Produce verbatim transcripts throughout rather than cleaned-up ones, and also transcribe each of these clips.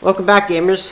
Welcome back, gamers.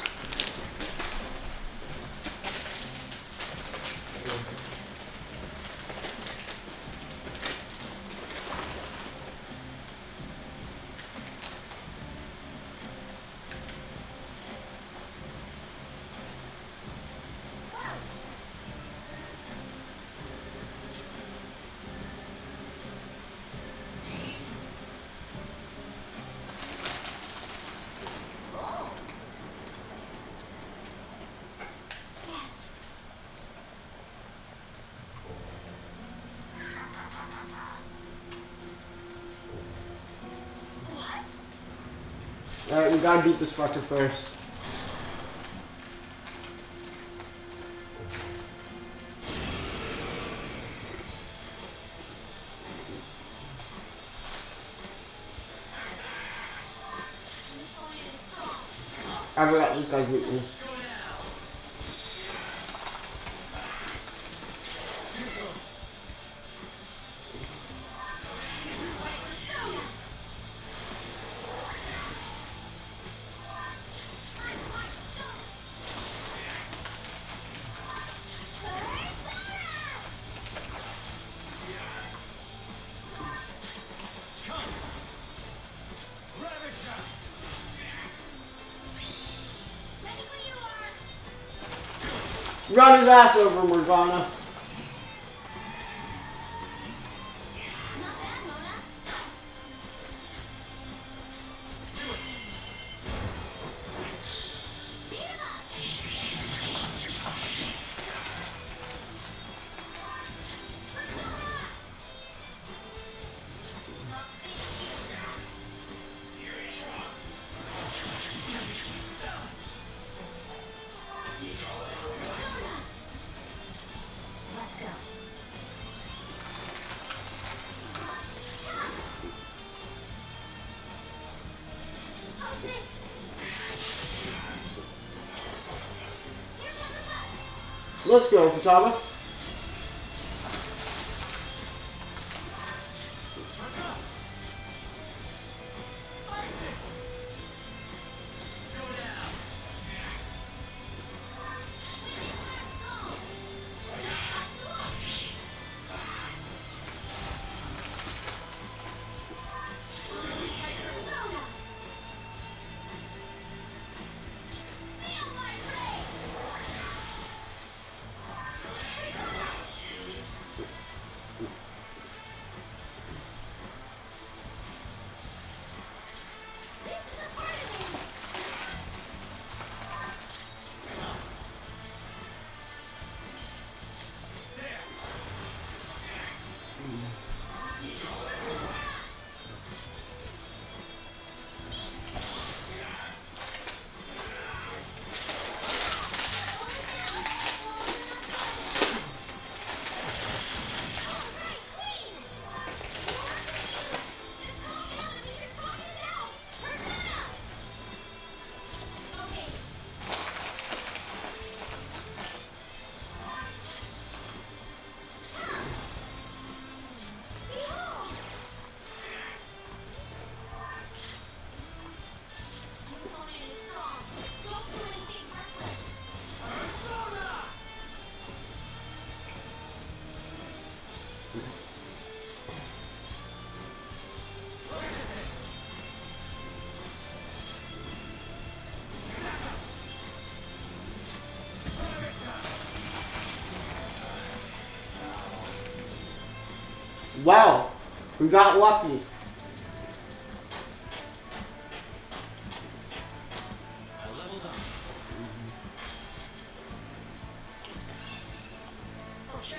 Alright, we gotta beat this fucker first. I forgot this guy's weakness. Run his ass over, Morgana. Let's go, FUTABA. Wow, we got lucky. I leveled up. Okay.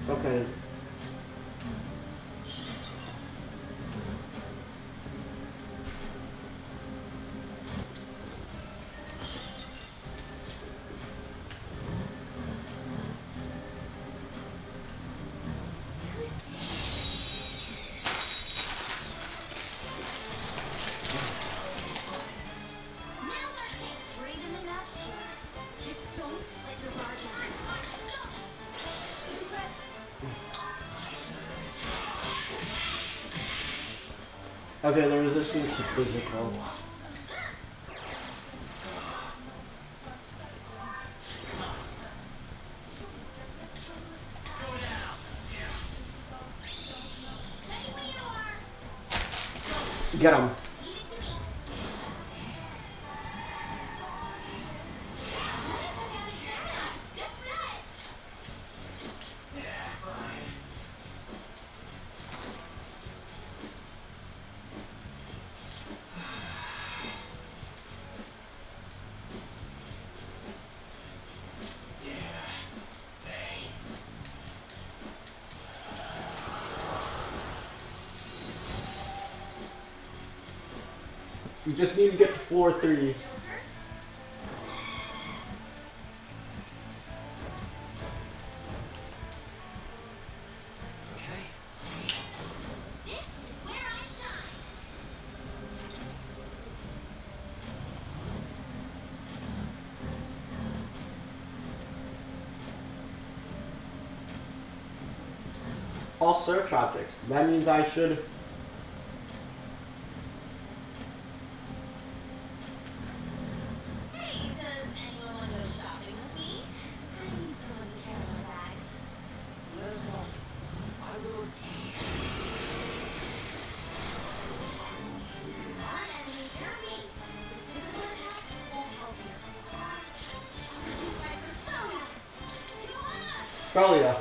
Okay. Okay, the resistance to physical. Get him. You just need to get to floor three. All search objects. That means I should. Hey, does anyone want to go shopping with me? I need someone to carry my bags. Let's go. I will. Not enemy, near me. Physical attacks won't help you. Use my persona. You wanna? Probably yeah.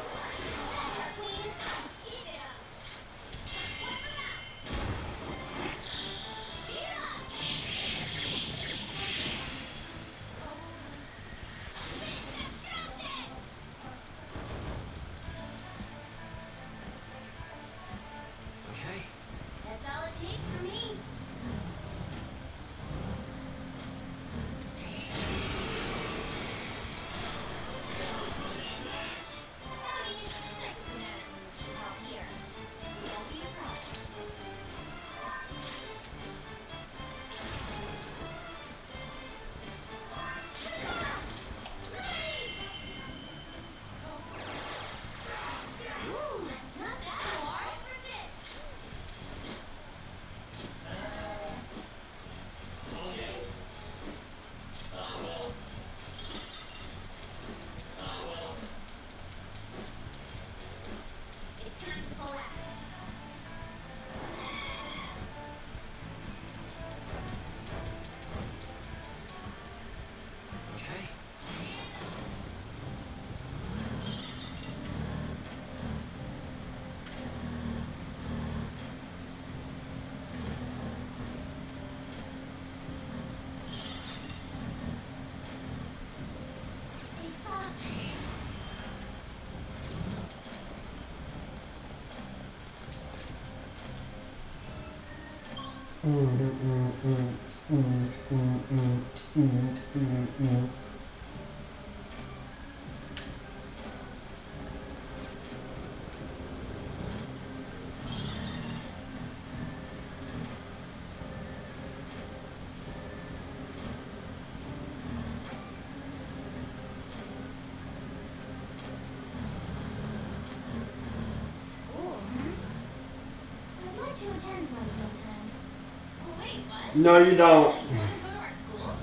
Okay. That's all it takes for me. Howdy. Psychokinetic moves should help here. Won't be a problem. Ooh, not bad, War. It's time to pull out. Okay. They saw me. Mm, mm, mm, mm, mm, mm, mm, mm, mm. School? I'd like to attend one sometime. Oh, wait, what? No, you don't. You want to go to our school?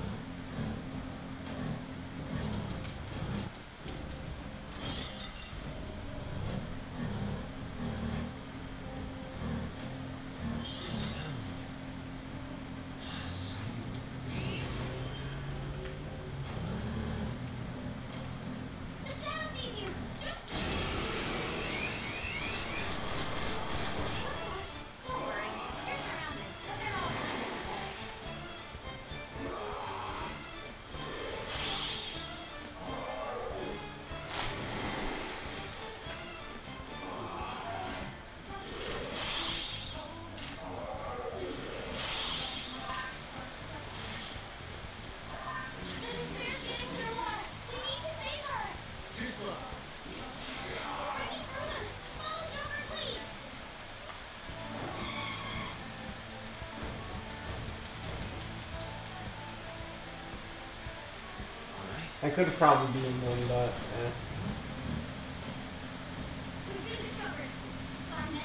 The shadow sees you. Don't worry, you're surrounded, but they're all I could have probably been one, but eh. We've been discovered. Five minutes.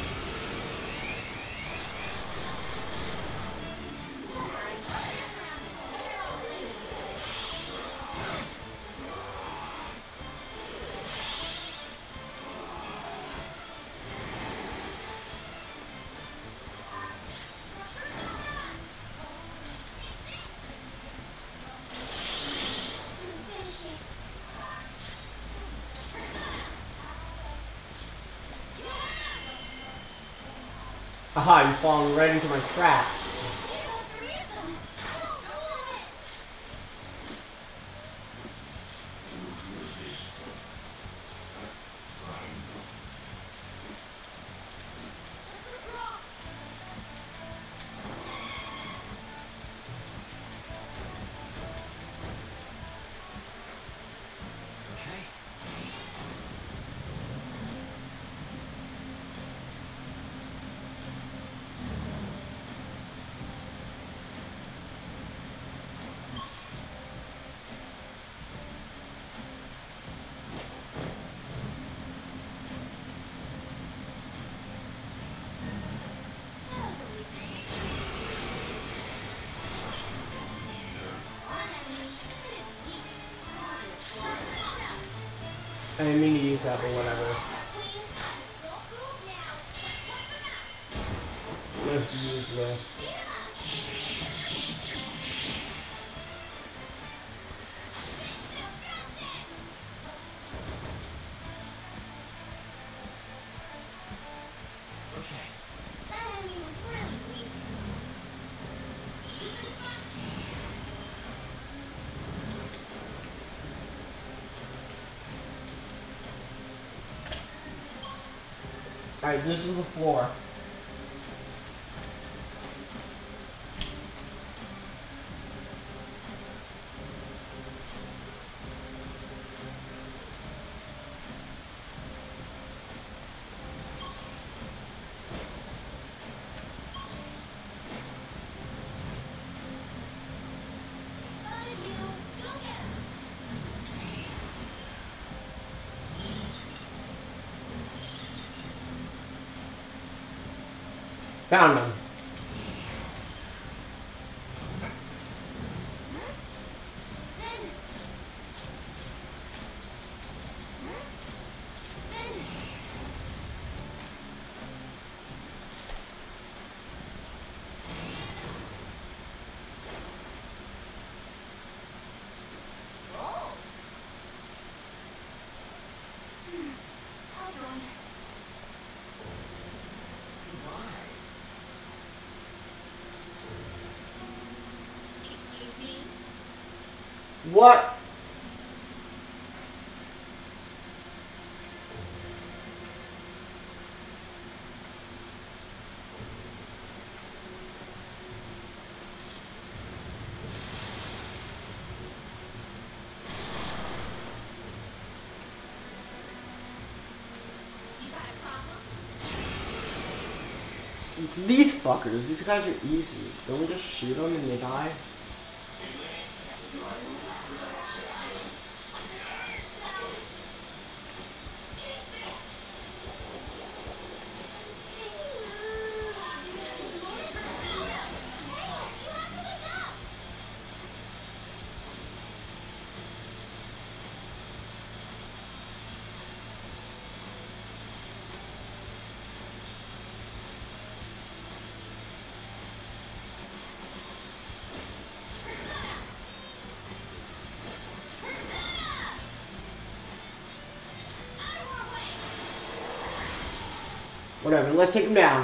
Finish it. Aha, you've fallen right into my trap. Three of them. Oh, go on it. Let's withdraw. Okay. That was a weak. One enemy, but it's weak. This is persona. I didn't mean to use that, but whatever. Queen, don't move now. What's the map? I'm gonna have to use this. Beat 'em up. Okay. That enemy was really weak. Alright, this is the floor. Spotted you. Go get 'em. Found him. Then. Then. Roll. Hmm. I'll join. Goodbye. Excuse me. What? You got a problem? It's these fuckers. These guys are easy. Don't we just shoot them and they die? Whatever, let's take him down.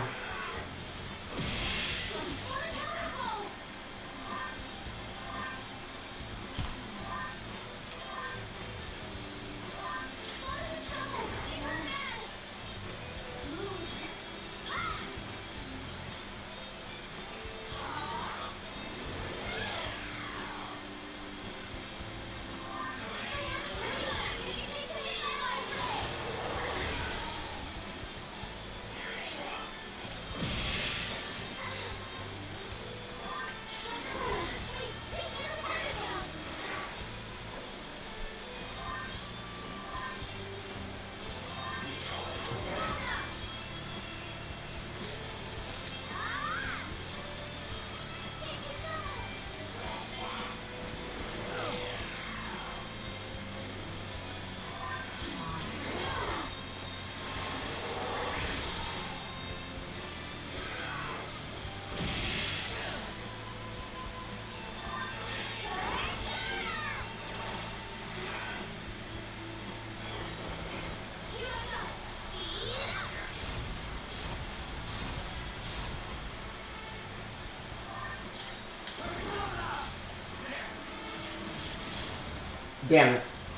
Damn it.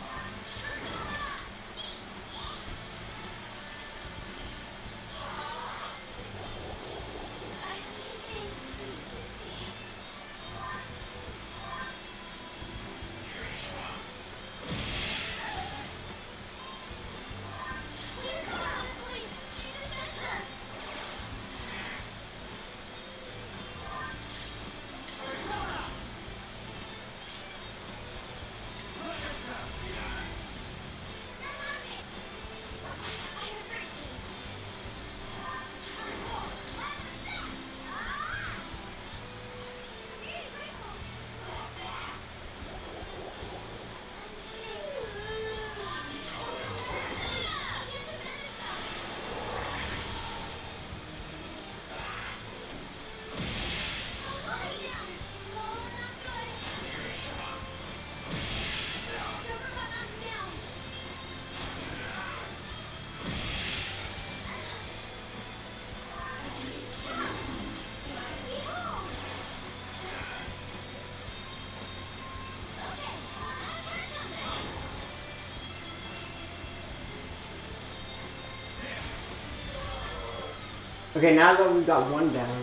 Okay, now that we've got one down.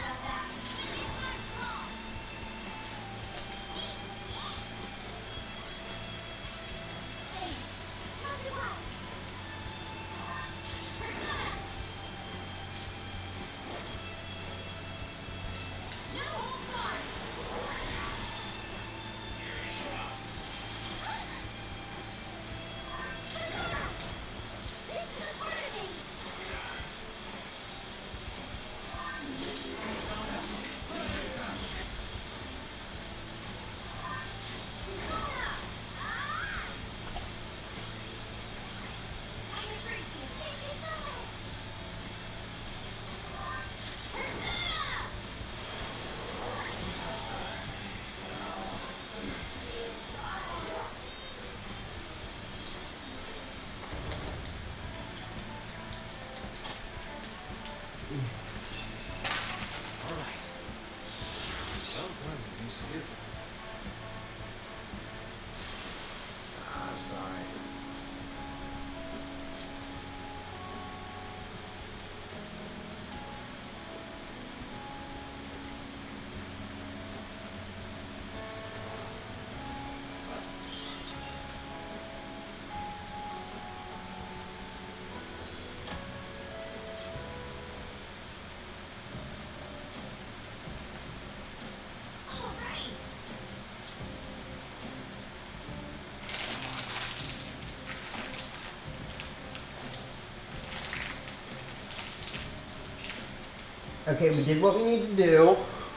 Okay, we did what we need to do.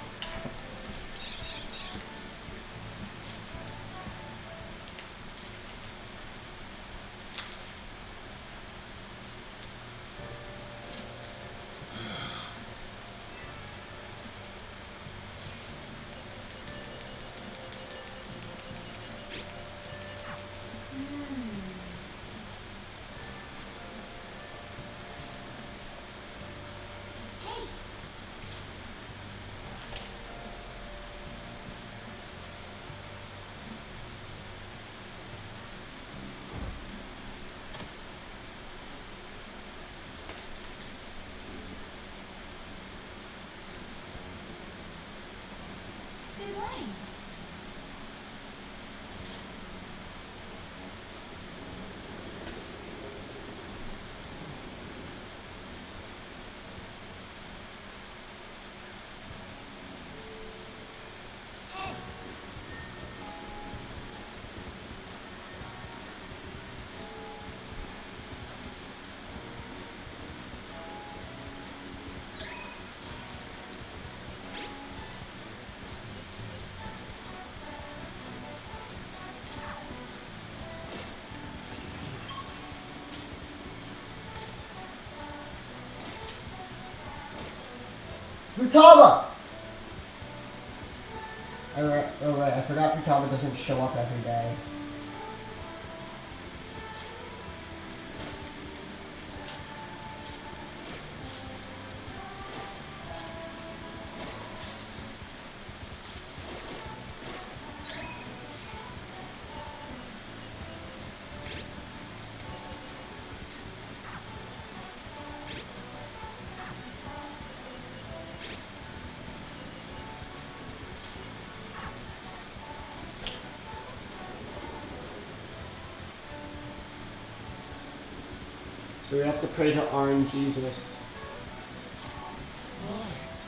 FUTABA! Alright, oh right, I forgot FUTABA doesn't show up every day. So we have to pray to Orange Jesus. Why?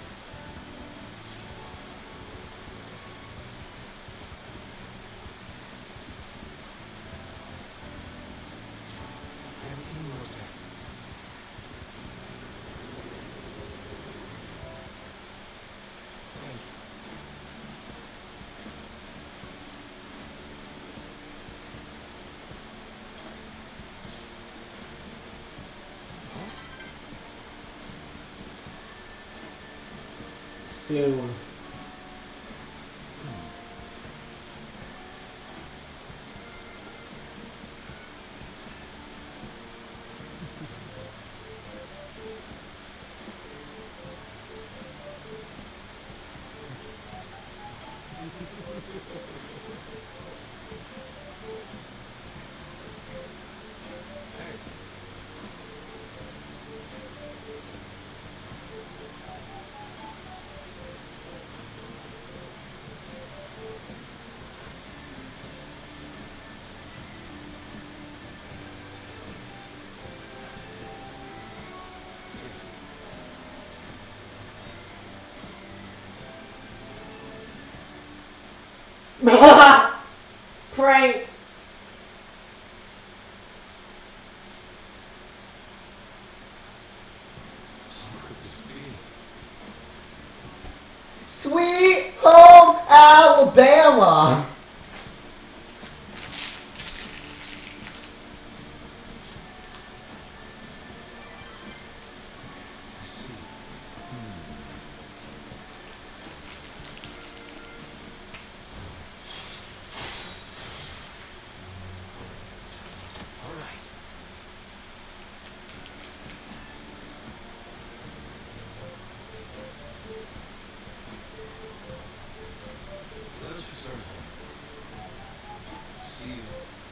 I am immortal. Thank you. What? Soon. Hey. Yes. Prank! How could this be? Sweet Home Alabama! I see. Hmm. All right. Let us return home. See you.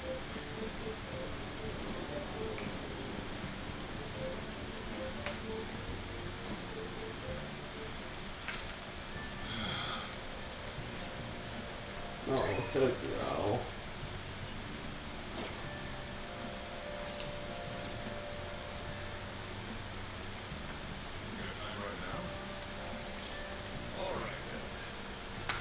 Oh, so grow. Got time right now? All right then.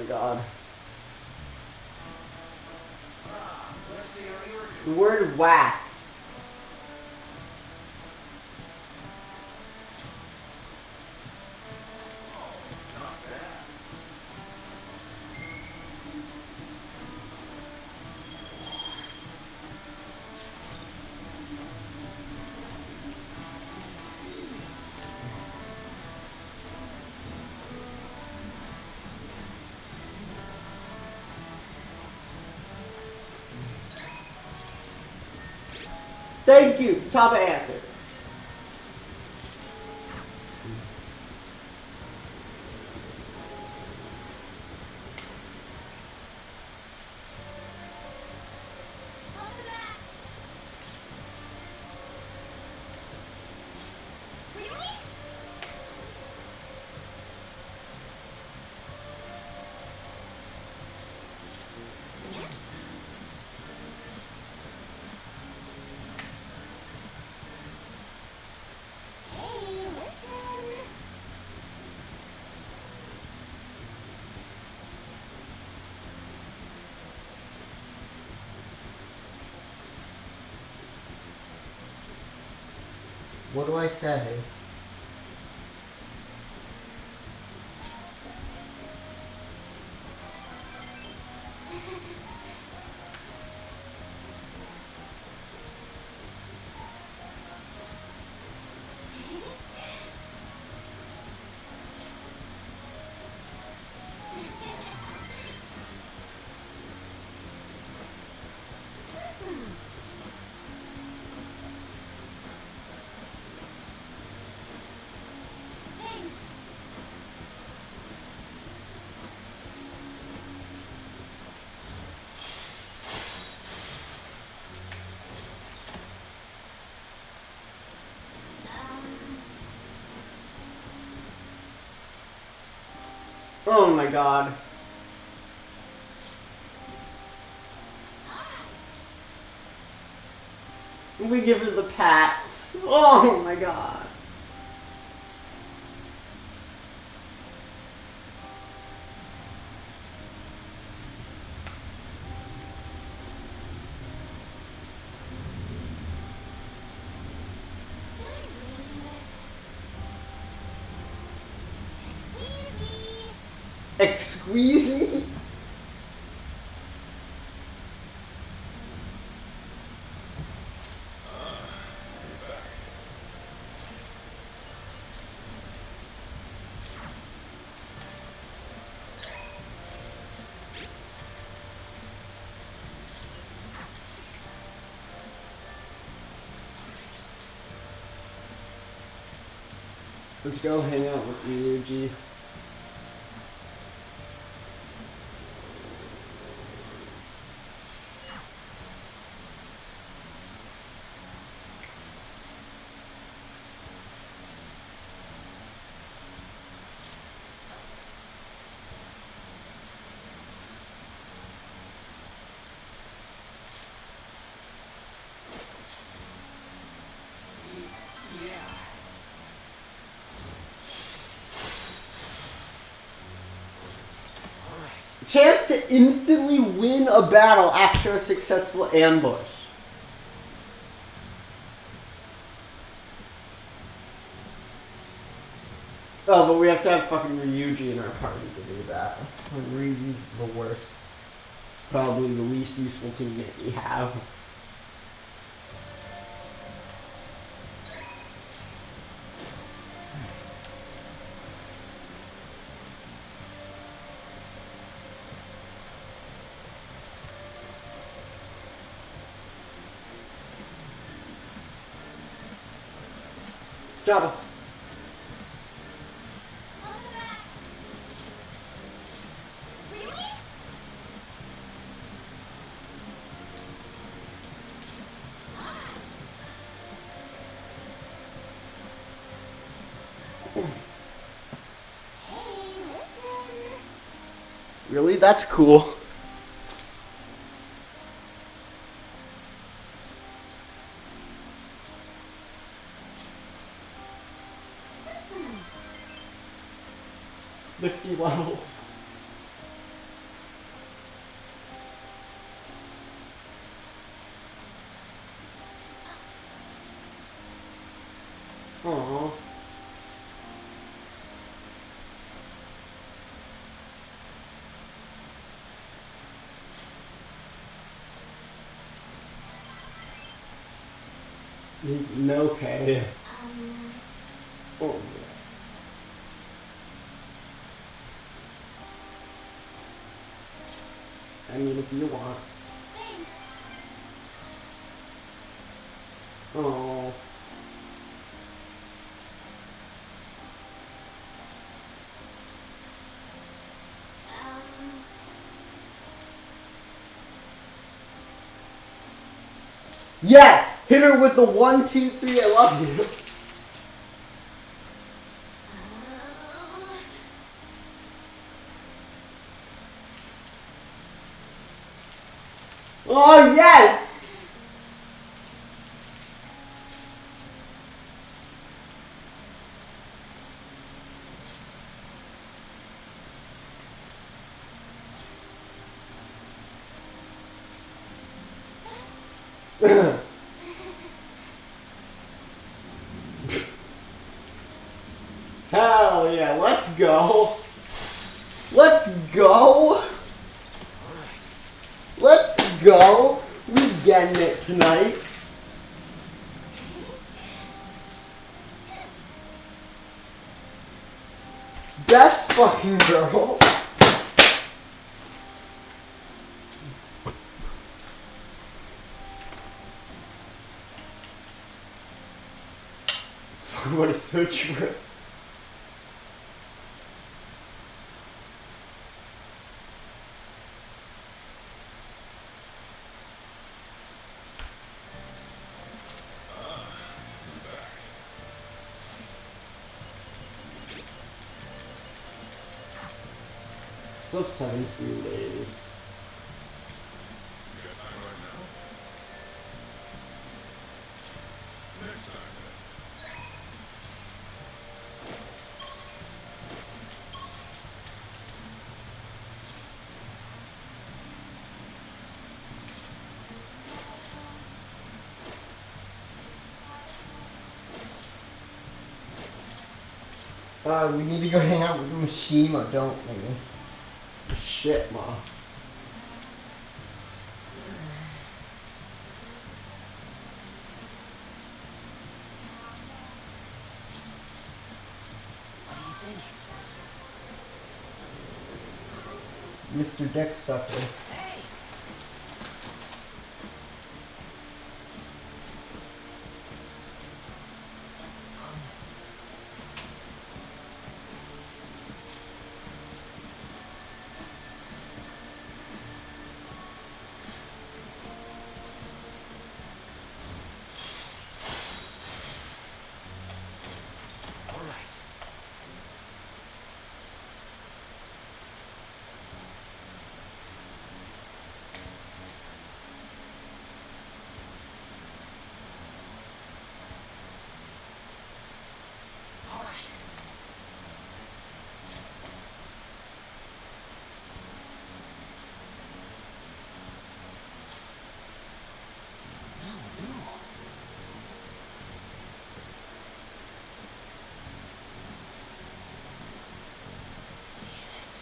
god. Ah, let's see how you're The doing. word whack. Oh, not bad. Thank you, FUTABA answer. Welcome back. Really? Hey, listen. What do I say? Thanks. Um, Oh my god. We give her the pats. Oh my god. can I really do this? Excuse me. Excuse me? Ah, you're back. Let's go hang out with Ryuji. Yeah. All right. Chance to instantly win a battle after a successful ambush. Oh, but we have to have fucking Ryuji in our party to do that. Ryuji's the worst. Probably the least useful teammate we have. Jabba. Welcome back. Really? Hey, listen. Really? That's cool. Fifty levels. Aww. He's no K. Um, Oh, I mean, if you want. thanks. Oh. Um, Yes! Hit her with the one, two, three, I love you. uh, Oh, yes! Hell yeah, let's go. Let's go. Let's go. We getting it tonight. Best fucking girl. What is so true. So seventeen days. You got time right now? Next time then. Uh, we need to go hang out with Mishima, don't we? Shit, Ma. What do you think? Mister Dick Sucker. Hey! Um, all right. All right. No, no. Damn it.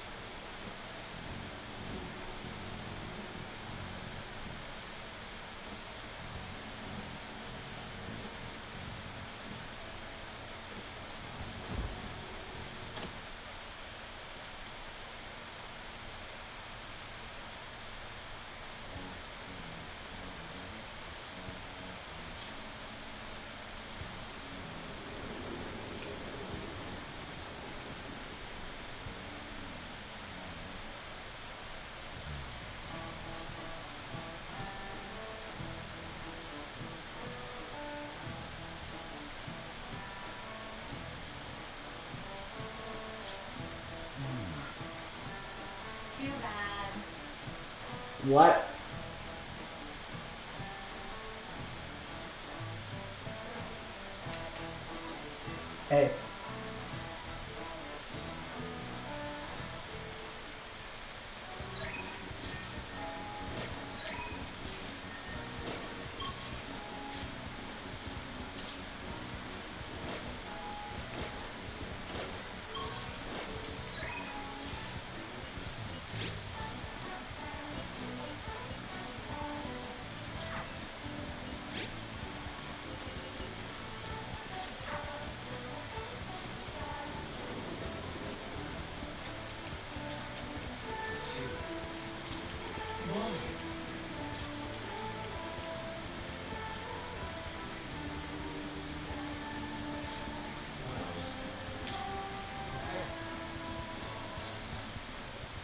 too bad. What? Hey.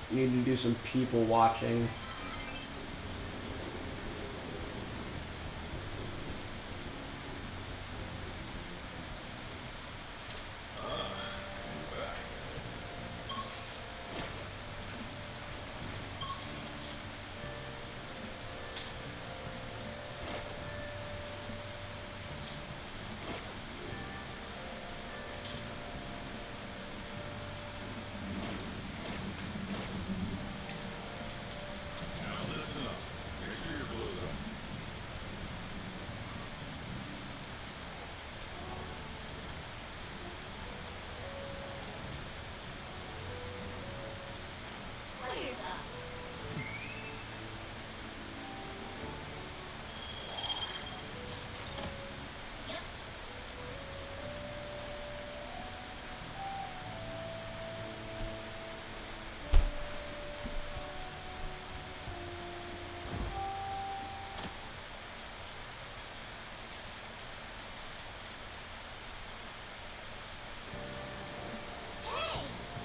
need to do some people watching. Now listen up. Make sure your clothes on. What are your thoughts? Yep. Hey!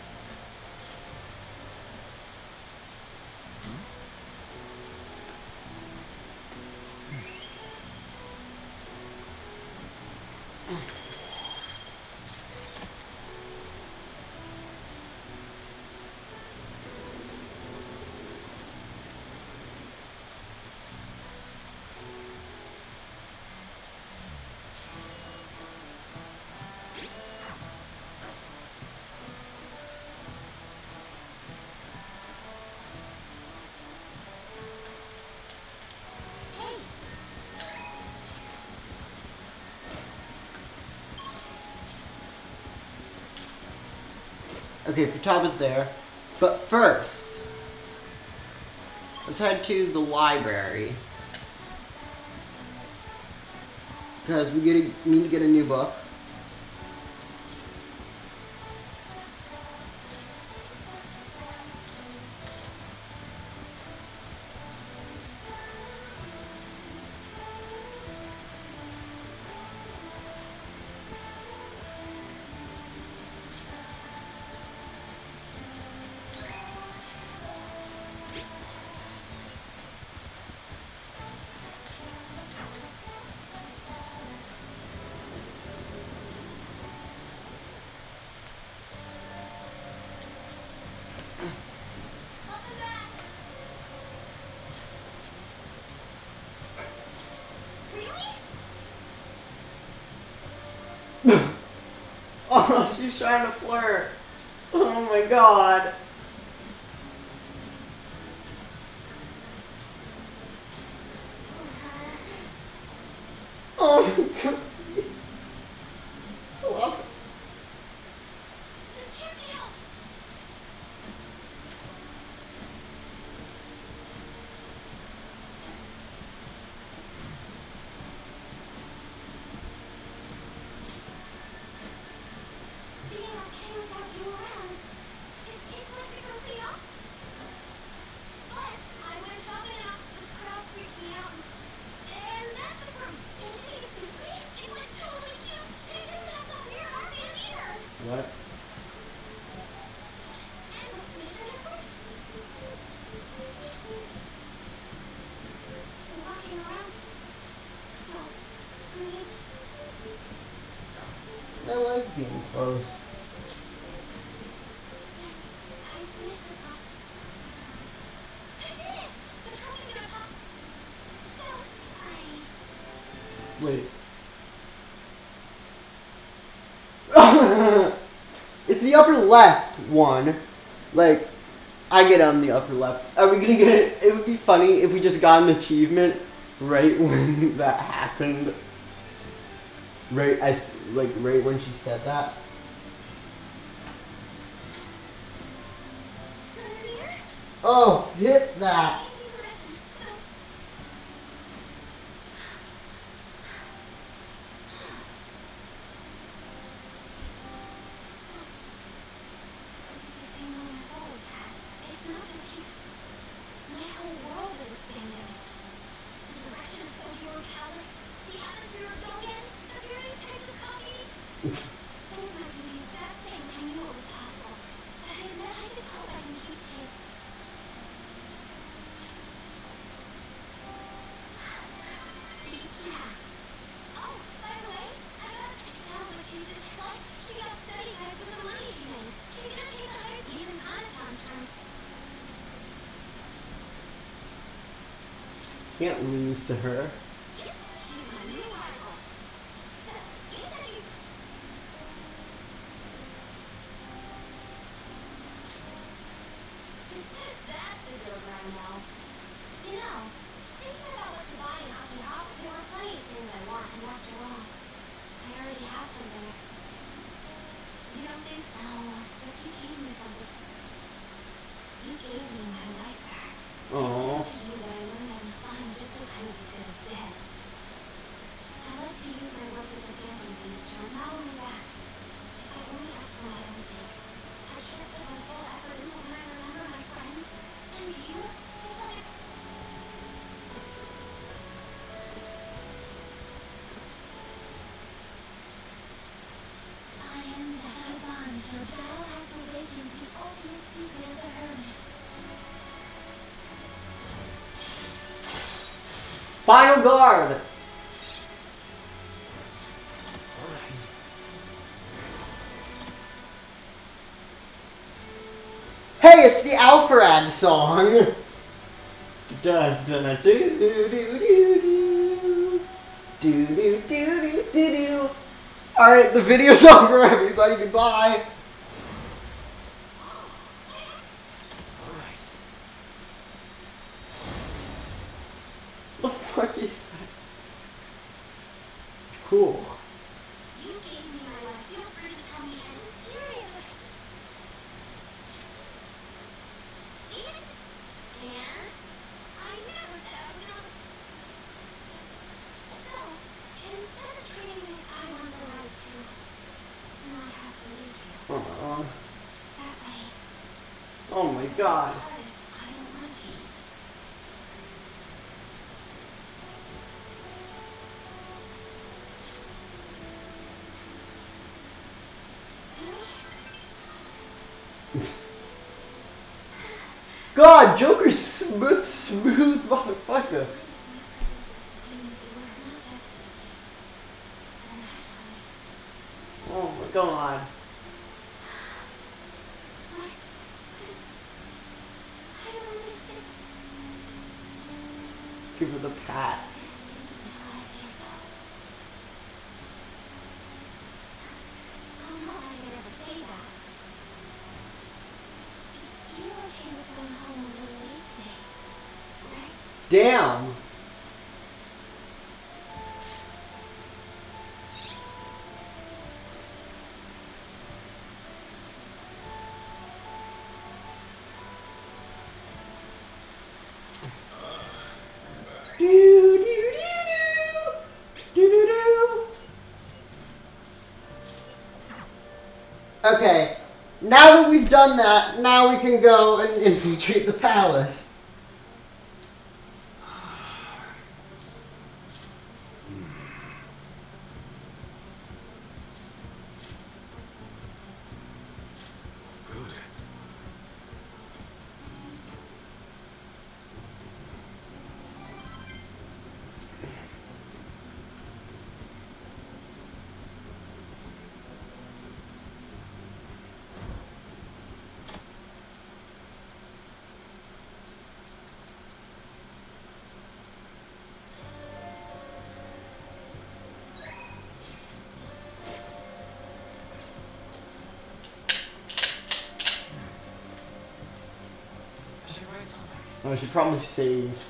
Hey! Okay, Futaba's there. But first, let's head to the library. Because we get a, need to get a new book. Welcome back! Really? Oh, she's trying to flirt. Oh my god. Oh my god. I love it. This can't be helped. Being okay without you around. It, it's like a complete op. But I went shopping out, the crowd freaked me out, and that's the proof. Don't you think it's so sweet? It's like totally cute, and it doesn't have some weird armband either. What? And with mission efforts? Walking around. So, I mean, I like being close. I finished the pop. I did it! The trophy's gonna pop. So, I... Wait. It's the upper left one. Like, I get on the upper left. Are we gonna get it? It would be funny if we just got an achievement right when that happened. Right, I s- like right when she said that. Here? Oh, hit that. Thank you, permission. So... This is the same one I've always had. It's not just cute. My whole world is expanding. The direction of Sojiro's power, the atmosphere of Dogen, the various types of coffee. Things might be the exact same, I knew it was possible. And I just hope I can keep shapes. Can't lose to her. She's my new rival. So, you said you... That's the joke I know. You know, thinking about what to buy in FUTABA, there are plenty of things I want, and after all, I already have something. You don't think so, but you gave me something. You gave me my life back. Aww. It's thanks to you that I learned I'm fine just as I was as good as dead. I like to use my work with the Phantom Beast, and not only that, if I only act for my own sake, I can't put my full effort into when I remember my friends and you. It's like I am the Hellbond, so thou hast awakened the ultimate secret of the hermit. Final guard! Alright. Hey, it's the Alpharad song! Da da do do do do do do do do do do. Alright, the video's over, everybody. Goodbye. Alright. What the fuck is that? Cool. You gave me my life. Feel free to tell me I'm serious. Damn it. And I never said I was gonna... So, instead of treating me as I want the right to, not have to leave you. Aw. That way, Oh my god. what if I don't want to? God, Joker's smooth, smooth motherfucker. Oh my god. Give her the pat. Damn. Do, do, do, do. Do, do, do. Okay, now that we've done that, now we can go and infiltrate the palace. Good. I should write something. Oh, I should probably save.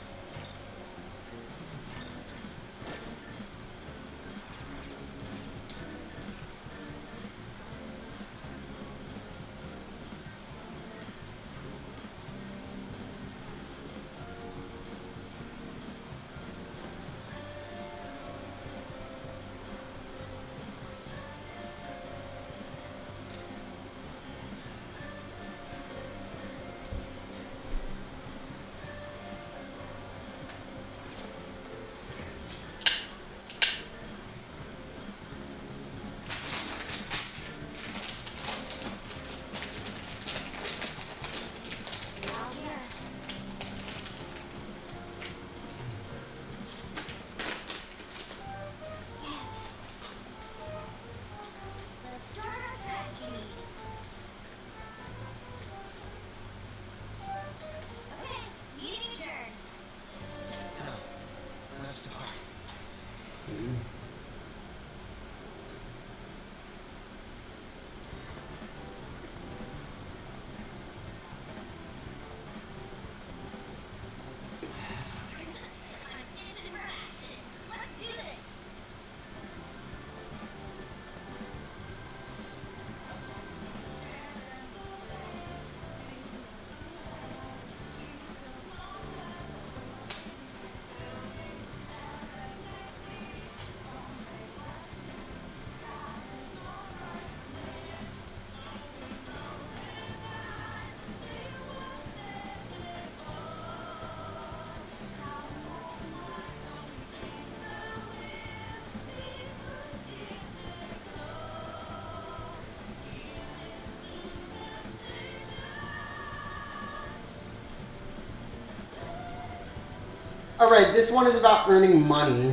Alright, this one is about earning money.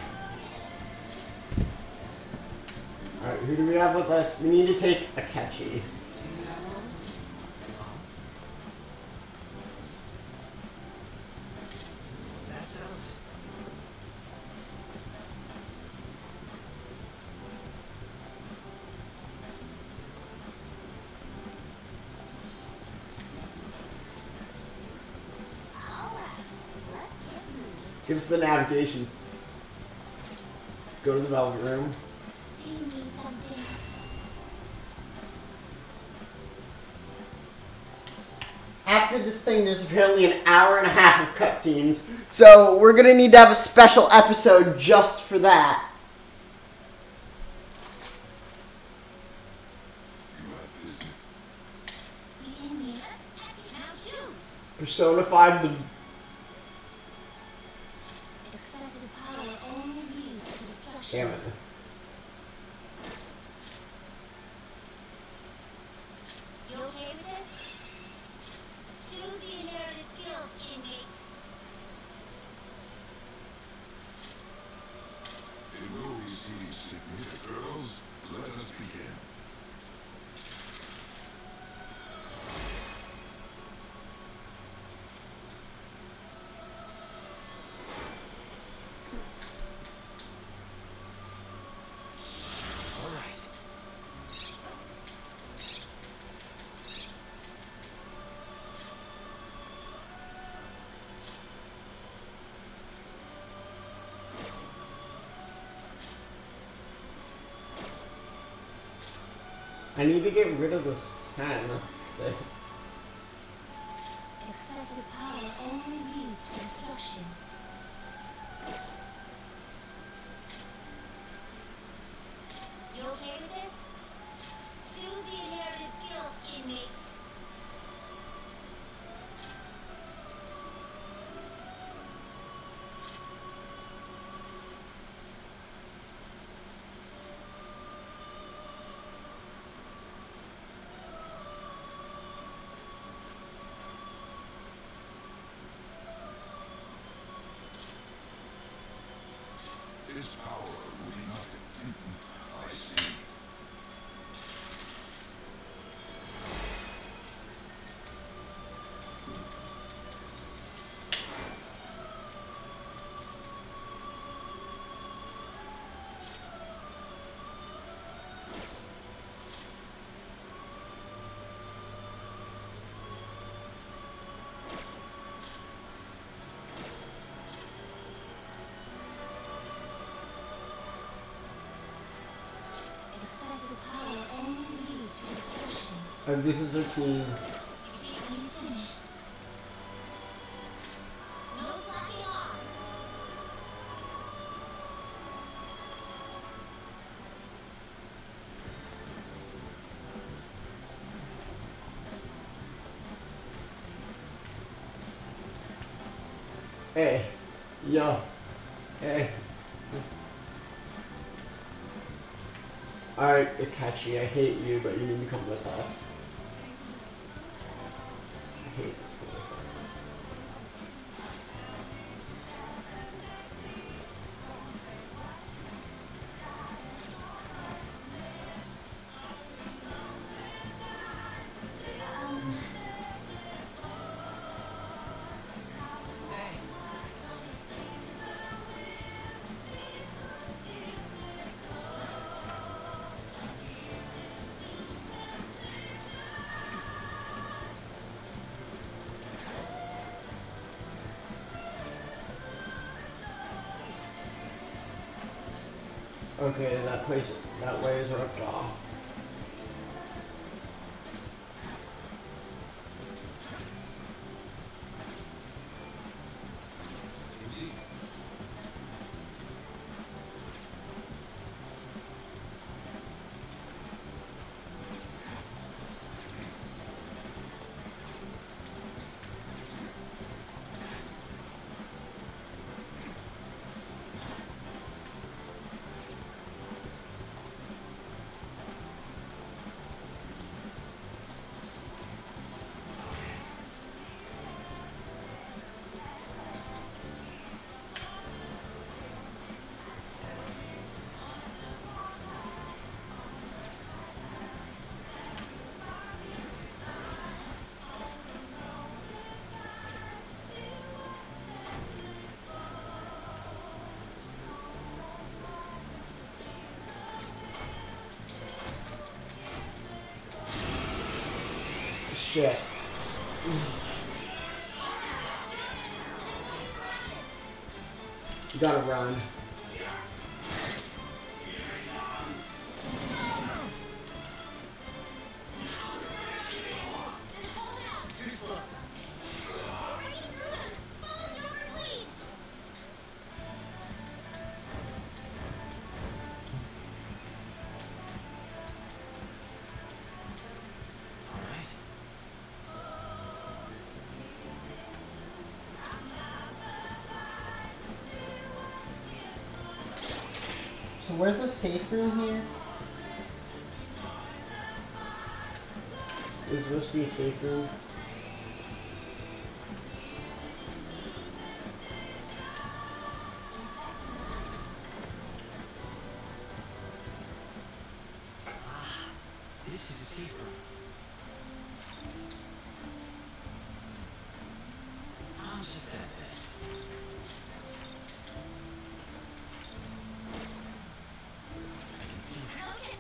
Alright, who do we have with us? We need to take a catchy. That sounds. Alright, let's get moving. Give us the navigation. Go to the velvet room. Do you need something? After this thing, there's apparently an hour and a half of cutscenes. So we're gonna need to have a special episode just for that. You have business. The enemy is attacking. Now choose. Persona five, the Excessive power only leads to destruction. damn it. You okay with this? Choose the inherited skills, inmate. It will receive significant girls. Let us begin. All right. I need to get rid of this ten. Excessive power only leads to destruction. You okay with this? Choose the inherited skills, inmate. Its power will be nothing. I see. Excessive power only leads to destruction. And this is our team. Are you finished? No slacking off. Hey. Yo. Hey. Alright, Itachi, I hate you, but you need to come with us. I hate this motherfucker. Um, Hey. Okay, that place, that way is ripped off. Indeed. Yes. shit. You gotta run. Too slow. All right. So where's the safe room here? Is this supposed to be a safe room? Ah, this is a safe room. I'll just add this. I can feel it.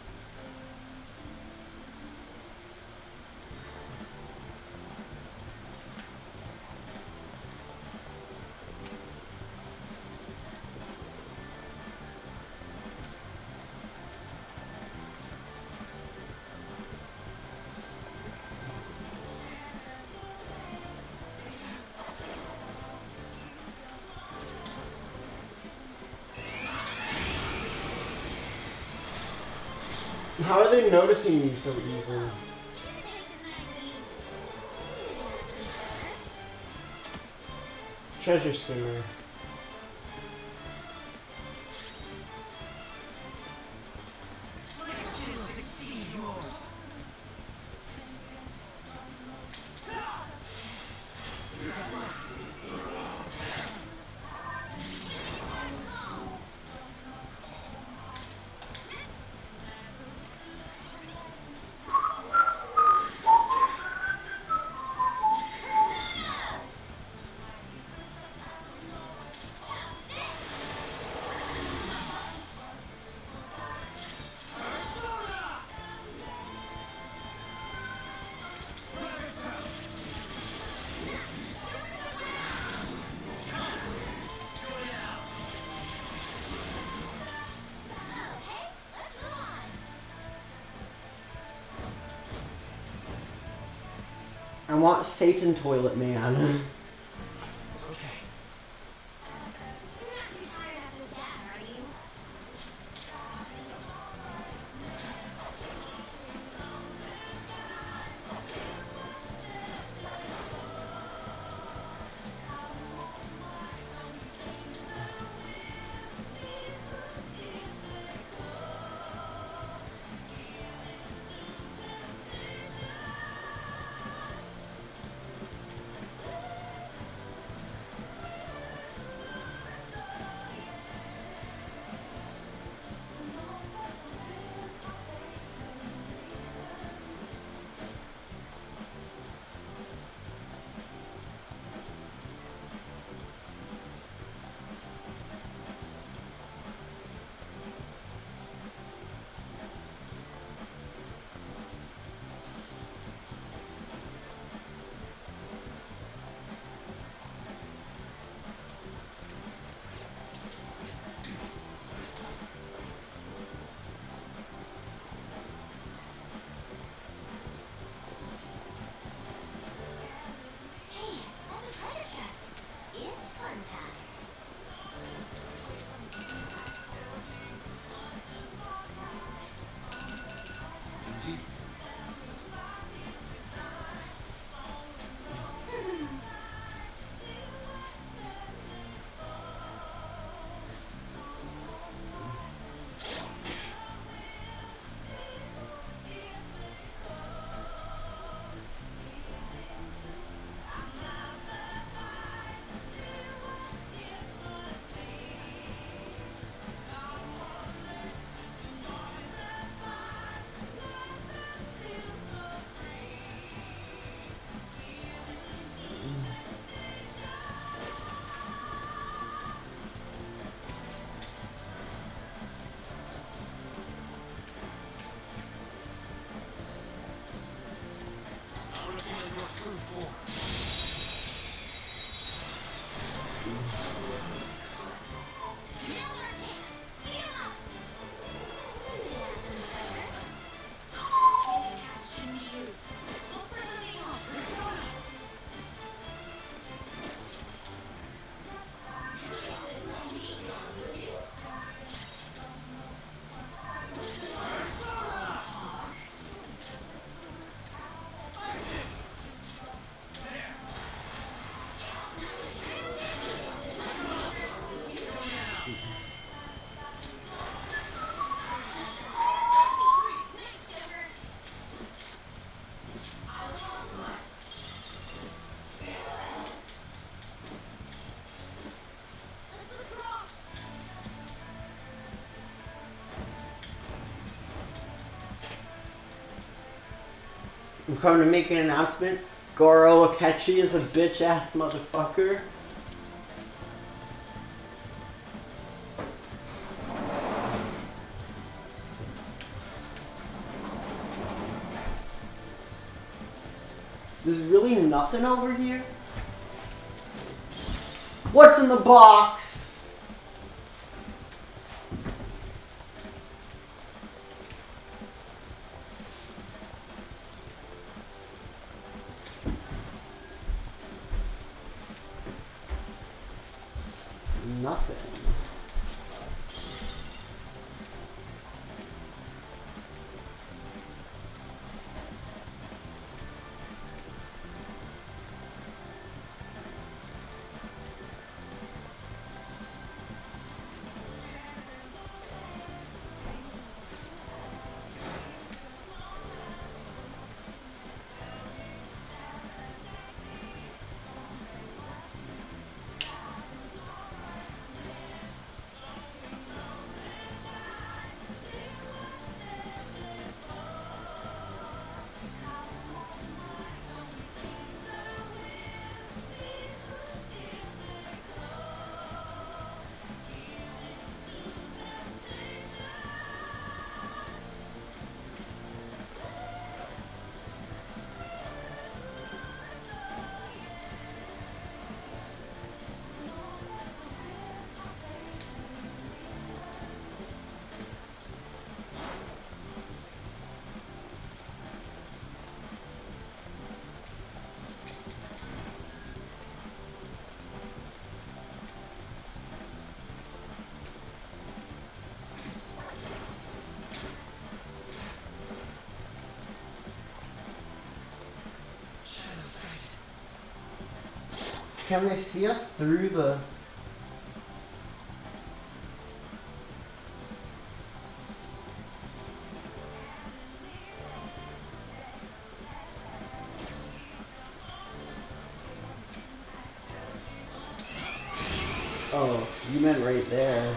How are they noticing you so easily? Treasure skimmer. My skills exceed yours. I want Satan Toilet Man. Okay. Not too tired after that, are you? I'm coming to make an announcement. Goro Akechi is a bitch ass motherfucker. There's really nothing over here. What's in the box? Nothing. Can they see us through the... Oh, you meant right there.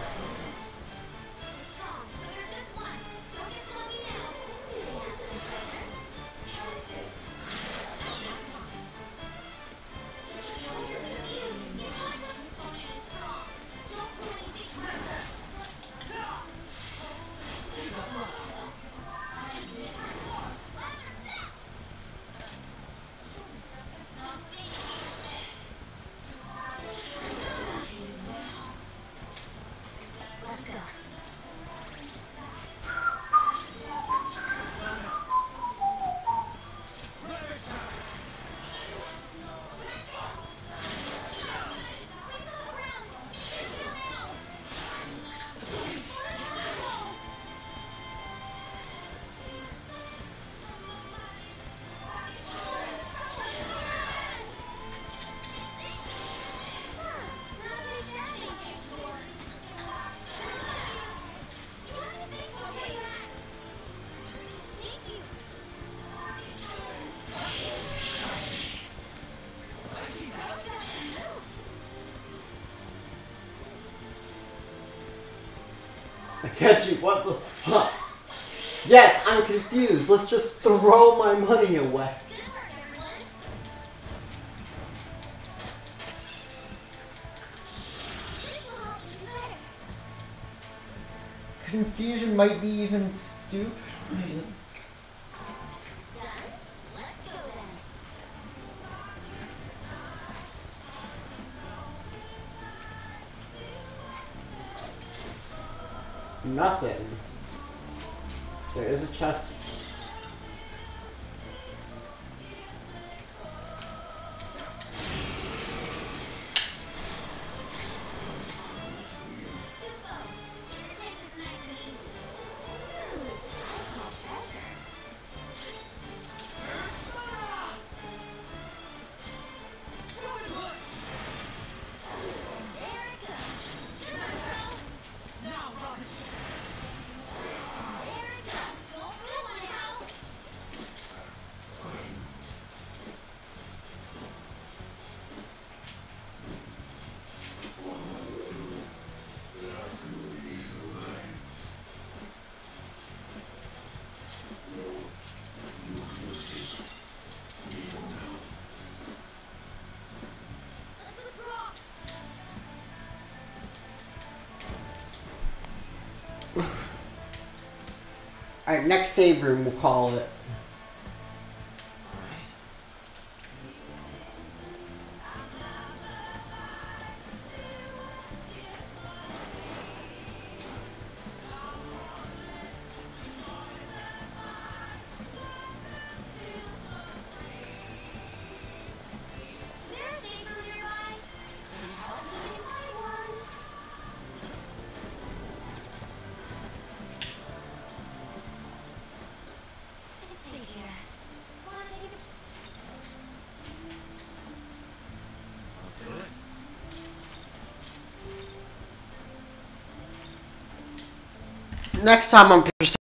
Akechi, what the fuck? Yes, I'm confused. Let's just throw my money away. Confusion might be even stupid. Nothing. There is a chest. Alright, next save room, we'll call it. Alright. Is there a safe room nearby? Help me find one. It's safe here. Wanna take a Let's do it. Next time on Perception.